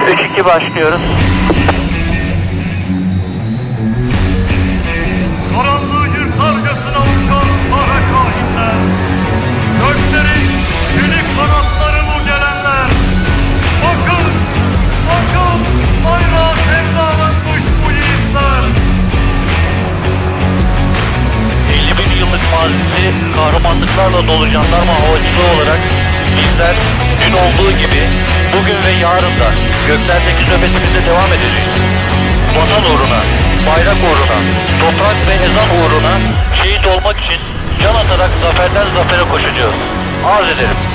3-2 başlıyoruz. Karanlığı yırtarcasına uçan kara kahinler, göklerin çelik kanatları bu gelenler. Bakın, bakın, bayrağı sevdalanmış bu yiğitler. 50.000 yıllık mazisi kahramanlıklarla dolu jandarma havacılığı olarak bizler dün olduğu gibi bugün ve yarın da göklerdeki nöbetimize devam edeceğiz. Vatan uğruna, bayrak uğruna, toprak ve ezan uğruna şehit olmak için can atarak zaferden zafere koşacağız. Arz ederim.